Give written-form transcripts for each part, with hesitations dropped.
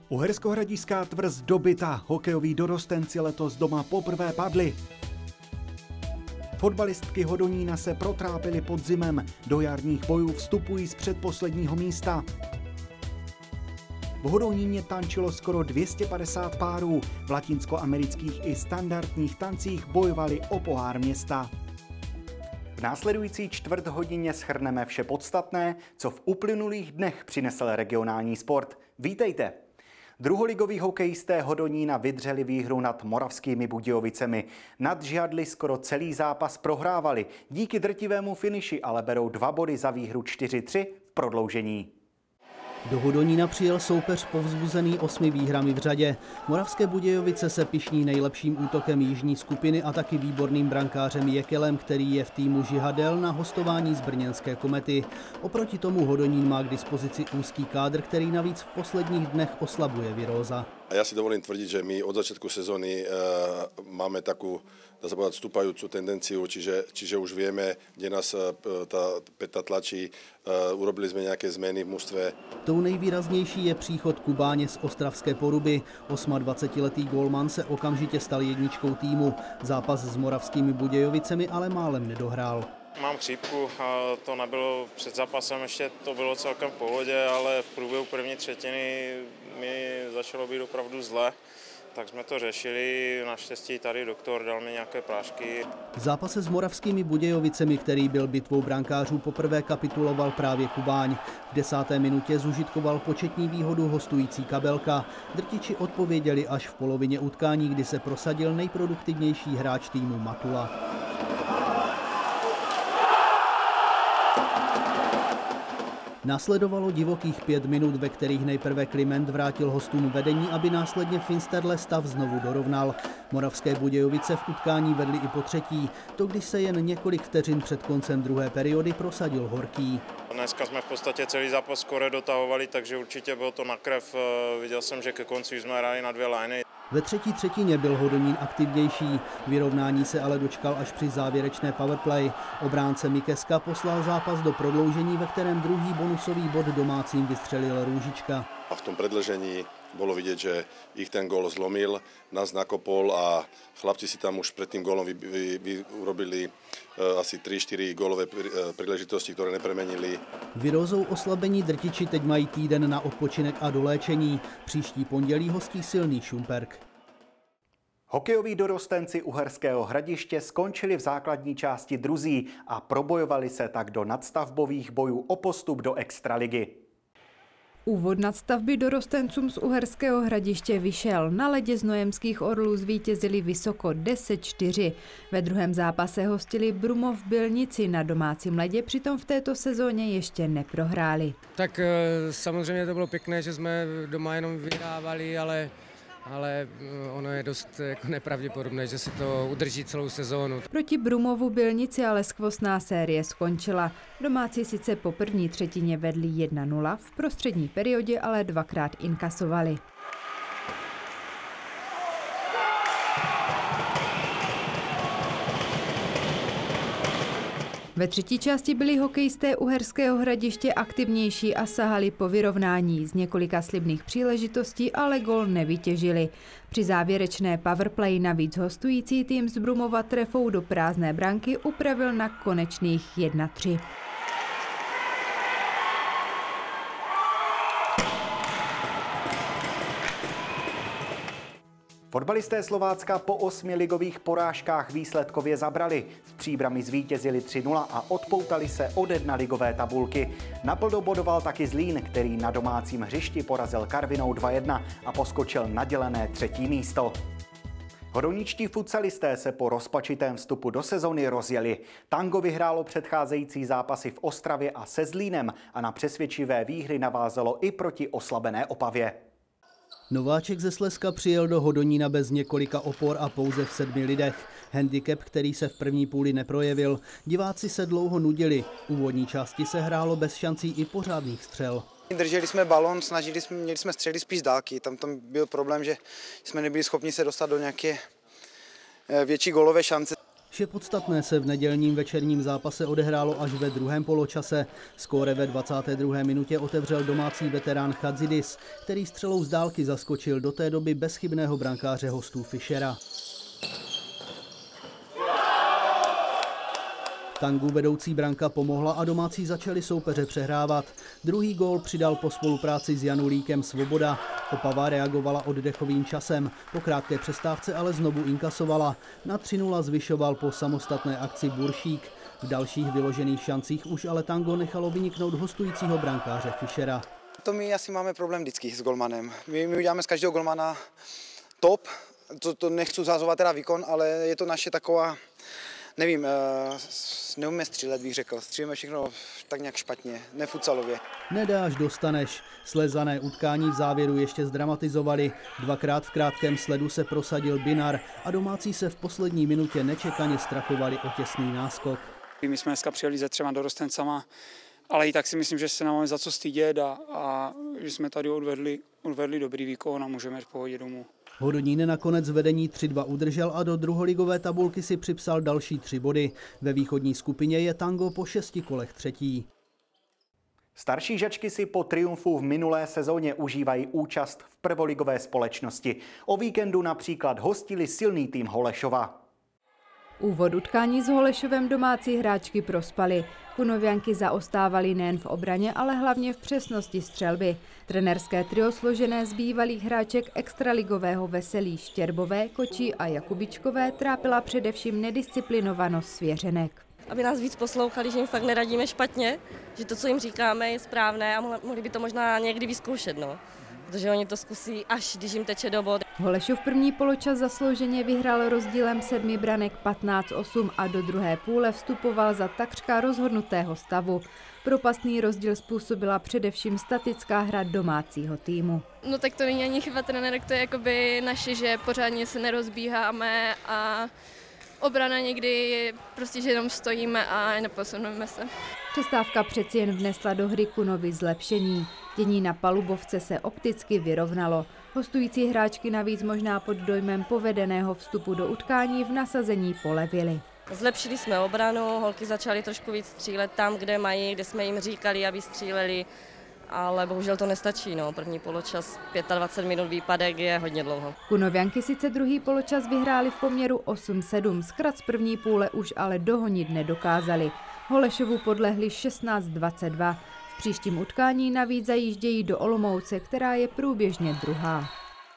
Uherskohradišťská tvrz dobyta, hokejoví dorostenci letos doma poprvé padli. Fotbalistky Hodonína se protrápily podzimem, do jarních bojů vstupují z předposledního místa. V Hodoníně tančilo skoro 250 párů, v latinskoamerických i standardních tancích bojovali o pohár města. V následující čtvrthodině shrneme vše podstatné, co v uplynulých dnech přinesl regionální sport. Vítejte! Druholigoví hokejisté Hodonína vydřeli výhru nad Moravskými Budějovicemi. Nad Žihadly skoro celý zápas prohrávali. Díky drtivému finiši ale berou 2 body za výhru 4-3 v prodloužení. Do Hodonína přijel soupeř povzbuzený 8 výhrami v řadě. Moravské Budějovice se pyšní nejlepším útokem jižní skupiny a taky výborným brankářem Jekelem, který je v týmu Žihadel na hostování z brněnské Komety. Oproti tomu Hodonín má k dispozici úzký kádr, který navíc v posledních dnech oslabuje viróza. Ja si dovolím tvrdiť, že my od začiatku sezóny máme takú, dá sa povedať, stúpajúcu tendenciu, čiže už vieme, kde nás tá peta tlačí. Urobili sme nejaké zmeny v mužstve. Tou nejvýraznější je příchod Kubáně z ostravské Poruby. 28letý gólman se okamžitě stal jedničkou týmu. Zápas s Moravskými Budějovicemi ale málem nedohrál. Mám chřipku a to nebylo před zápasem, ještě to bylo celkem v pohodě, ale v průběhu první třetiny mi začalo být opravdu zle. Tak jsme to řešili, naštěstí tady doktor dal mi nějaké prášky. V zápase s Moravskými Budějovicemi, který byl bitvou brankářů, poprvé kapituloval právě Kubáň. V 10. minutě zužitkoval početní výhodu hostující Kabelka. Drtiči odpověděli až v polovině utkání, kdy se prosadil nejproduktivnější hráč týmu Matula. Následovalo divokých 5 minut, ve kterých nejprve Kliment vrátil hostům vedení, aby následně Finsterle stav znovu dorovnal. Moravské Budějovice v utkání vedli i po třetí, to když se jen několik vteřin před koncem druhé periody prosadil Horký. Dneska jsme v podstatě celý zápas skoro dotahovali, takže určitě bylo to na krev. Viděl jsem, že ke konci jsme hráli na 2 liny. Ve třetí třetině byl Hodonín aktivnější, vyrovnání se ale dočkal až při závěrečné powerplay. Obránce Mikeska poslal zápas do prodloužení, ve kterém druhý bonusový bod domácím vystřelil Růžička. A v tom predĺžení bolo vidieť, že ich ten gól zlomil, nás nakopol a chlapci si tam už pred tým gólom urobili asi 3-4 gólové príležitosti, ktoré nepremenili. Virózou oslabení drtiči teď mají týden na odpočinek a doléčení. Příští pondělí hostí silný Šumperk. Hokejoví dorostenci Uherského Hradiště skončili v základní části druzí a probojovali se tak do nadstavbových bojů o postup do extraligy. Úvod nadstavby dorostencům z Uherského Hradiště vyšel. Na ledě Znojemských Orlů zvítězili vysoko 10-4. Ve druhém zápase hostili Brumov v Bylnici na domácím ledě, přitom v této sezóně ještě neprohráli. Tak samozřejmě to bylo pěkné, že jsme doma jenom vyhrávali, ale ono je dost jako nepravděpodobné, že se to udrží celou sezónu. Proti Brumovu Bylnici ale skvostná série skončila. Domácí sice po první třetině vedli 1-0, v prostřední periodě ale 2krát inkasovali. Ve třetí části byli hokejisté Uherského Hradiště aktivnější a sahali po vyrovnání. Z několika slibných příležitostí ale gól nevytěžili. Při závěrečné powerplay navíc hostující tým z Brumova trefou do prázdné branky upravil na konečných 1-3. Fotbalisté Slovácka po 8 ligových porážkách výsledkově zabrali. V Příbrami zvítězili 3-0 a odpoutali se ode dna ligové tabulky. Naplno bodoval taky Zlín, který na domácím hřišti porazil Karvinou 2-1 a poskočil na dělené 3. místo. Hodoničtí futsalisté se po rozpačitém vstupu do sezony rozjeli. Tango vyhrálo předcházející zápasy v Ostravě a se Zlínem a na přesvědčivé výhry navázalo i proti oslabené Opavě. Nováček ze Slezska přijel do Hodonína bez několika opor a pouze v 7 lidech. Handicap, který se v první půli neprojevil. Diváci se dlouho nudili. V úvodní části se hrálo bez šancí i pořádných střel. Drželi jsme balon, měli jsme střely spíš z dálky. Tam byl problém, že jsme nebyli schopni se dostat do nějaké větší gólové šance. Vše podstatné se v nedělním večerním zápase odehrálo až ve druhém poločase. Skóre ve 22. minutě otevřel domácí veterán Chadzidis, který střelou z dálky zaskočil do té doby bezchybného brankáře hostů Fischera. Tangu vedoucí branka pomohla a domácí začali soupeře přehrávat. Druhý gól přidal po spolupráci s Janulíkem Svoboda. Opava reagovala oddechovým časem. Po krátké přestávce ale znovu inkasovala. Na 3:0 zvyšoval po samostatné akci Buršík. V dalších vyložených šancích už ale Tango nechalo vyniknout hostujícího brankáře Fischera. To my asi máme problém vždycky s golmanem. My uděláme z každého golmana top. To nechci zázovat teda výkon, ale je to naše taková, nevím, neumíme střílet, bych řekl. Střílíme všechno tak nějak špatně, nefucalově. Nedáš, dostaneš. Slezané utkání v závěru ještě zdramatizovali. Dvakrát v krátkém sledu se prosadil Binar a domácí se v poslední minutě nečekaně strachovali o těsný náskok. My jsme dneska přijeli se 3 dorostencama, ale i tak si myslím, že se nemáme za co stydět a že jsme tady odvedli dobrý výkon a můžeme v pohodě domů. Hodonín nakonec vedení 3:2 udržel a do druholigové tabulky si připsal další 3 body. Ve východní skupině je Tango po 6 kolech třetí. Starší žačky si po triumfu v minulé sezóně užívají účast v prvoligové společnosti. O víkendu například hostili silný tým Holešova. Úvod utkání s Holešovem domácí hráčky prospaly. Kunovianky zaostávaly nejen v obraně, ale hlavně v přesnosti střelby. Trenérské trio složené z bývalých hráček extraligového Veselí Štěrbové, Kočí a Jakubičkové trápila především nedisciplinovanost svěřenek. Aby nás víc poslouchali, že jim fakt neradíme špatně, že to, co jim říkáme, je správné a mohli by to možná někdy vyzkoušet, no. Protože oni to zkusí, až když jim teče do bod. Holešov první poločas zaslouženě vyhrál rozdílem 7 branek 15-8 a do druhé půle vstupoval za takřka rozhodnutého stavu. Propastný rozdíl způsobila především statická hra domácího týmu. No tak to není ani chyba trenérek, to je jakoby naše, že pořádně se nerozbíháme a obrana někdy prostě, že jenom stojíme a neposunujeme se. Přestávka přeci jen vnesla do hry Kunovy zlepšení. Dění na palubovce se opticky vyrovnalo. Hostující hráčky navíc možná pod dojmem povedeného vstupu do utkání v nasazení polevily. Zlepšili jsme obranu, holky začaly trošku víc střílet tam, kde mají, kde jsme jim říkali, aby stříleli, ale bohužel to nestačí. No. První poločas 25 minut výpadek je hodně dlouho. Kunovianky sice druhý poločas vyhráli v poměru 8-7, zkrat z první půle už ale dohonit nedokázali. Holešovu podlehli 16-22. V příštím utkání navíc zajíždějí do Olomouce, která je průběžně druhá.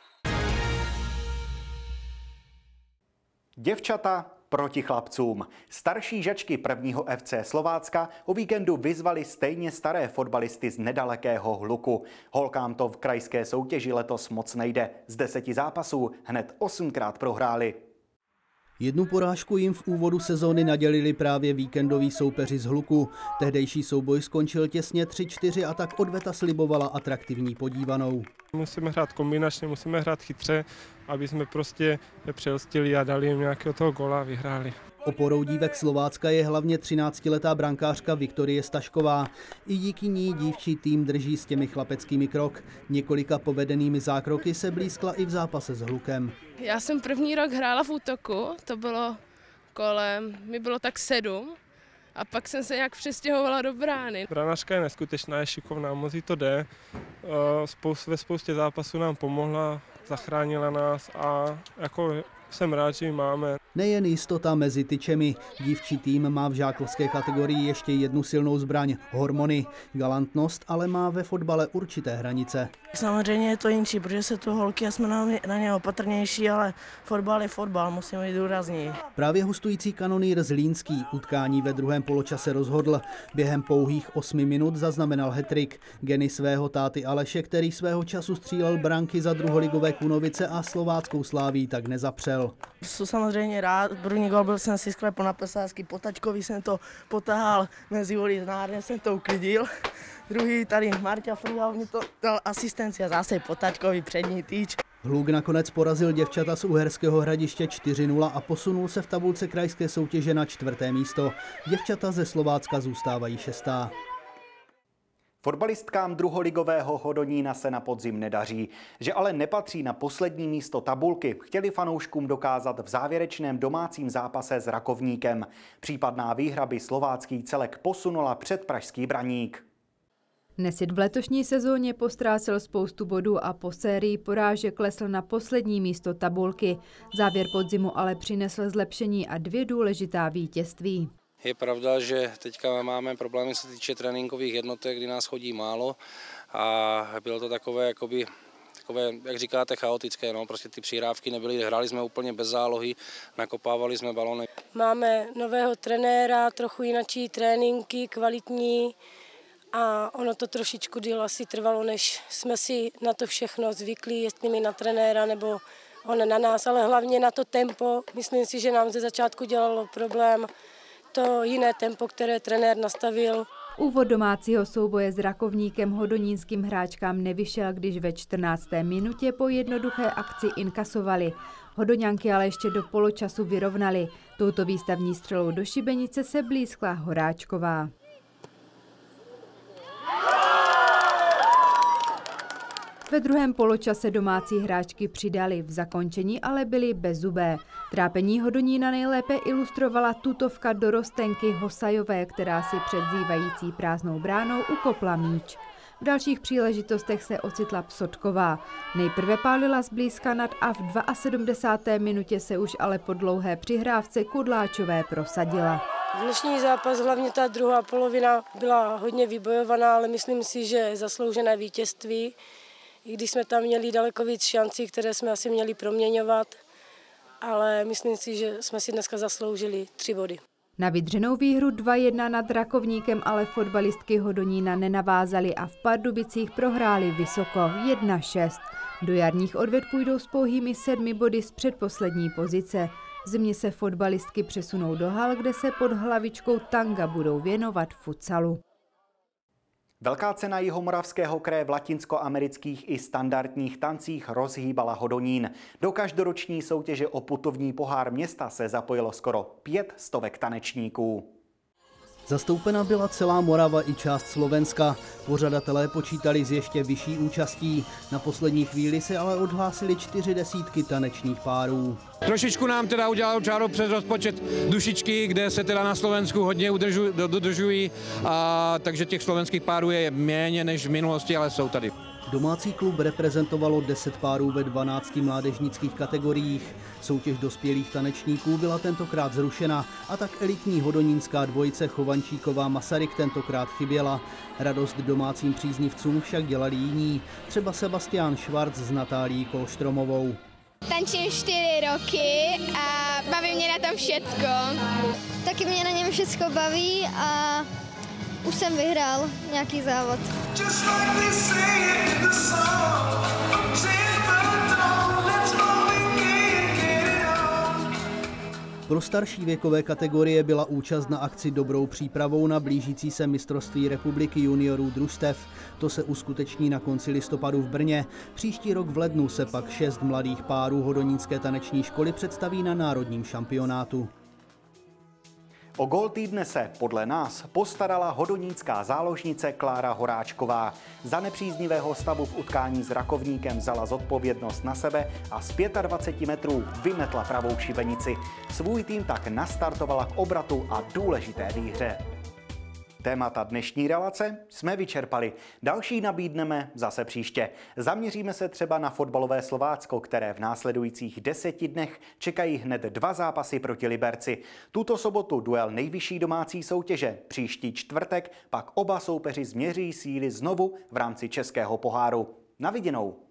Děvčata proti chlapcům. Starší žačky prvního FC Slovácka o víkendu vyzvali stejně staré fotbalisty z nedalekého Hluku. Holkám to v krajské soutěži letos moc nejde. Z 10 zápasů hned 8krát prohráli. Jednu porážku jim v úvodu sezóny nadělili právě víkendoví soupeři z Hluku. Tehdejší souboj skončil těsně 3-4 a tak odveta slibovala atraktivní podívanou. Musíme hrát kombinačně, musíme hrát chytře, aby jsme prostě přelstili a dali jim nějakého toho góla a vyhráli. Oporou dívek Slovácka je hlavně 13letá brankářka Viktorie Stašková. I díky ní dívčí tým drží s těmi chlapeckými krok. Několika povedenými zákroky se blízkla i v zápase s Hlukem. Já jsem první rok hrála v útoku, to bylo mi bylo tak 7 a pak jsem se nějak přestěhovala do brány. Branářka je neskutečná, je šikovná, moc jí to jde. Ve spoustě zápasů nám pomohla, zachránila nás a jako jsem rád, že ji máme. Nejen jistota mezi tyčemi. Dívčí tým má v žákovské kategorii ještě jednu silnou zbraň – hormony. Galantnost ale má ve fotbale určité hranice. Samozřejmě je to jinčí, protože se tu holky a jsme na ně opatrnější, ale fotbal je fotbal, musíme být důrazní. Právě hostující kanonýr Zlínský utkání ve druhém poločase rozhodl. Během pouhých 8 minut zaznamenal hat-trick. Geny svého táty Aleše, který svého času střílel branky za druholigové Kunovice a slováckou Sláví, tak nezapřel. Jsem samozřejmě rád, první gol byl jsem si sklepl na pesásky, po tačkovi jsem to potahal mezi vody, nádherně jsem to uklidil. Druhý tady Marta Frugal mě to dal asistenci a zase po tačkovi přední týč. Hluk nakonec porazil děvčata z Uherského Hradiště 4-0 a posunul se v tabulce krajské soutěže na 4. místo. Děvčata ze Slovácka zůstávají 6. Fotbalistkám druholigového Hodonína se na podzim nedaří. Že ale nepatří na poslední místo tabulky, chtěli fanouškům dokázat v závěrečném domácím zápase s Rakovníkem. Případná výhra by slovácký celek posunula před pražský Braník. Nesit v letošní sezóně postrácel spoustu bodů a po sérii porážek klesl na poslední místo tabulky. Závěr podzimu ale přinesl zlepšení a 2 důležitá vítězství. Je pravda, že teďka máme problémy, co se týče tréninkových jednotek, kdy nás chodí málo a bylo to takové, jak říkáte, chaotické. No. Prostě ty přihrávky nebyly, hráli jsme úplně bez zálohy, nakopávali jsme balony. Máme nového trenéra, trochu jinačí tréninky, kvalitní a ono to trošičku díl asi trvalo, než jsme si na to všechno zvykli, jestli mi na trenéra nebo on na nás, ale hlavně na to tempo. Myslím si, že nám ze začátku dělalo problém to jiné tempo, které trenér nastavil. Úvod domácího souboje s Rakovníkem hodonínským hráčkám nevyšel, když ve 14. minutě po jednoduché akci inkasovali. Hodoňanky ale ještě do poločasu vyrovnali. Touto výstavní střelou do šibenice se blízkla Horáčková. Ve druhém poločase domácí hráčky přidali, v zakončení ale byly bezzubé. Trápení Hodonína nejlépe ilustrovala tutovka dorostenky Hosajové, která si před zývající prázdnou bránou ukopla míč. V dalších příležitostech se ocitla Psotková. Nejprve pálila zblízka nad a v 72. minutě se už ale po dlouhé přihrávce Kudláčové prosadila. Dnešní zápas, hlavně ta druhá polovina, byla hodně vybojovaná, ale myslím si, že zasloužené vítězství. I když jsme tam měli daleko víc šancí, které jsme asi měli proměňovat, ale myslím si, že jsme si dneska zasloužili 3 body. Na vydřenou výhru 2-1 nad Rakovníkem ale fotbalistky Hodonína nenavázaly a v Pardubicích prohrály vysoko 1-6. Do jarních odved půjdou s pouhými 7 body z předposlední pozice. V zimě se fotbalistky přesunou do hal, kde se pod hlavičkou tanga budou věnovat futsalu. Velká cena Jihomoravského kraje v latinskoamerických i standardních tancích rozhýbala Hodonín. Do každoroční soutěže o putovní pohár města se zapojilo skoro 500 tanečníků. Zastoupena byla celá Morava i část Slovenska. Pořadatelé počítali s ještě vyšší účastí. Na poslední chvíli se ale odhlásili 40 tanečních párů. Trošičku nám teda udělal čáru přes rozpočet dušičky, kde se teda na Slovensku hodně dodržují, takže těch slovenských párů je méně než v minulosti, ale jsou tady. Domácí klub reprezentovalo 10 párů ve 12 mládežnických kategoriích. Soutěž dospělých tanečníků byla tentokrát zrušena a tak elitní hodonínská dvojice Chovančíková-Masaryk tentokrát chyběla. Radost domácím příznivcům však dělali jiní, třeba Sebastián Švarc s Natálií Kolštromovou. Tančím 4 roky a baví mě na tom všetko. Taky mě na něm všecko baví a už jsem vyhrál nějaký závod. Pro starší věkové kategorie byla účast na akci dobrou přípravou na blížící se mistrovství republiky juniorů družstev. To se uskuteční na konci listopadu v Brně. Příští rok v lednu se pak 6 mladých párů hodonínské taneční školy představí na národním šampionátu. O gól týdne se podle nás postarala hodonínská záložnice Klára Horáčková. Za nepříznivého stavu v utkání s Rakovníkem vzala zodpovědnost na sebe a z 25 metrů vymetla pravou šibenici. Svůj tým tak nastartovala k obratu a důležité výhře. Témata dnešní relace jsme vyčerpali. Další nabídneme zase příště. Zaměříme se třeba na fotbalové Slovácko, které v následujících 10 dnech čekají hned 2 zápasy proti Liberci. Tuto sobotu duel nejvyšší domácí soutěže. Příští čtvrtek pak oba soupeři změří síly znovu v rámci Českého poháru. Na viděnou.